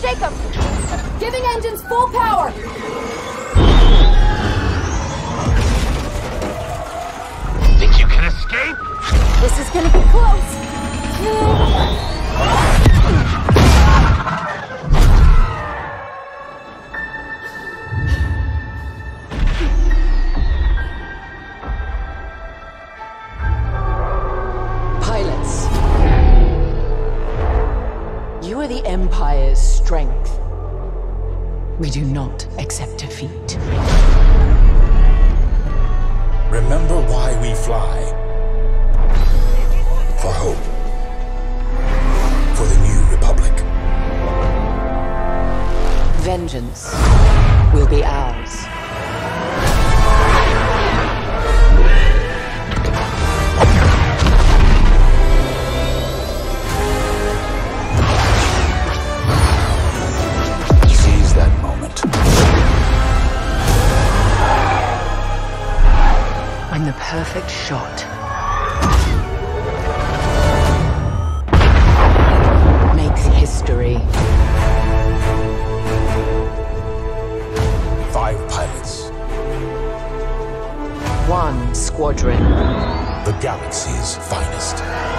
shake them! Giving engines full power! Think you can escape? This is gonna be close! Pilots, you are the Empire's strength. We do not accept defeat. Remember why we fly. For hope. For the new Republic. Vengeance will be ours. Seize that moment. When the perfect shot makes history. 5 pilots. 1 squadron. The galaxy's finest.